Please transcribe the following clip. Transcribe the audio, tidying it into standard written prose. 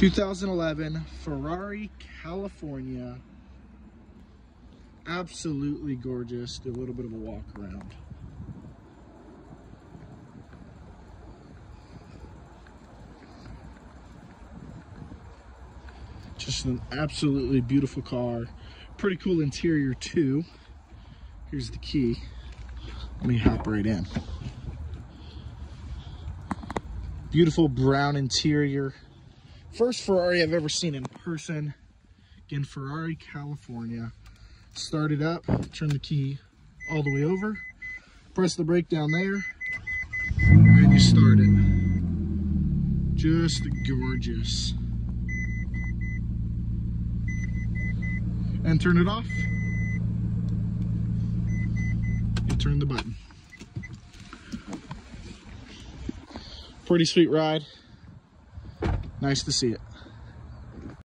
2011 Ferrari, California. Absolutely gorgeous. Do a little bit of a walk around. Just an absolutely beautiful car. Pretty cool interior too. Here's the key. Let me hop right in. Beautiful brown interior. First Ferrari I've ever seen in person. Again, Ferrari, California. Start it up, turn the key all the way over, press the brake down there, and you start it. Just gorgeous. And turn it off. You turn the button. Pretty sweet ride. Nice to see it.